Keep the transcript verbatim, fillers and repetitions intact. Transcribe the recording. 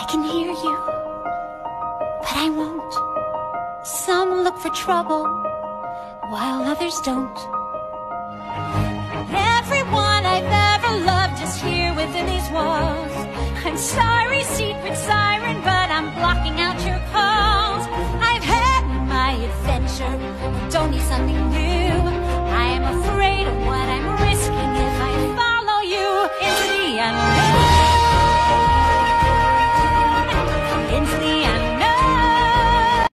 I can hear you, but I won't. Some look for trouble, while others don't. Everyone I've ever loved is here within these walls. I'm sorry, secret